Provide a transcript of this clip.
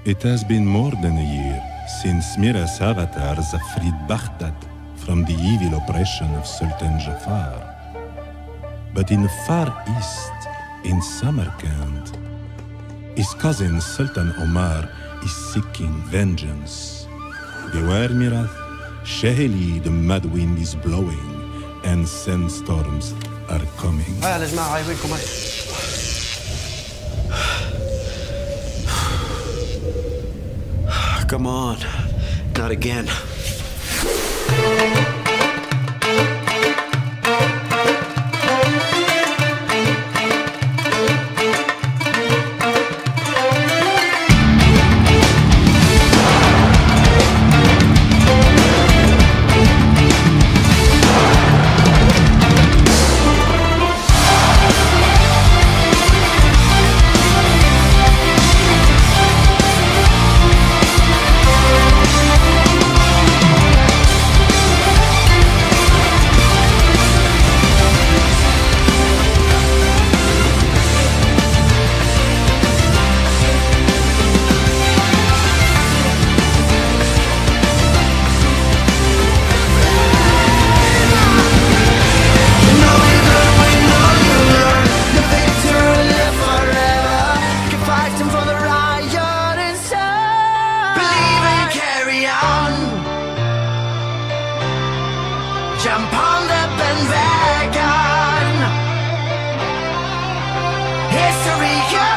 It has been more than a year since Mira's avatars freed Baghdad from the evil oppression of Sultan Jafar. But in the far east, in Samarkand, his cousin Sultan Omar is seeking vengeance. Beware, Mirath, Shaheli, the mad wind is blowing, and sandstorms are coming. Come on, not again. Jump on the bandwagon. History.